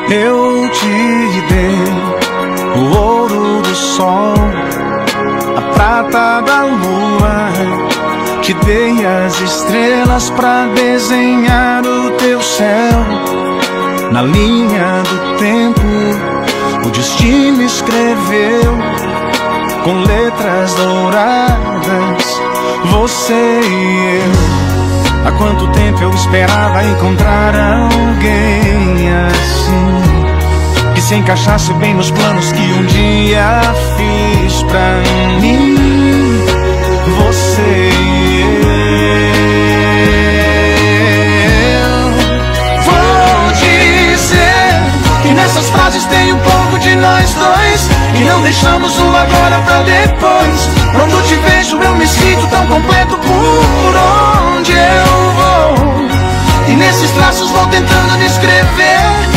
Eu te dei o ouro do sol, a prata da lua, te dei as estrelas pra desenhar o teu céu. Na linha do tempo, o destino escreveu com letras douradas, você e eu. Há quanto tempo eu esperava encontrar alguém assim, que se encaixasse bem nos planos que um dia fiz pra mim, você e eu. Vou dizer que nessas frases tem um pouco de nós dois, que não deixamos o agora pra depois. Quando te vejo eu me sinto tão completo por onde eu vou, e nesses traços vou tentando descrever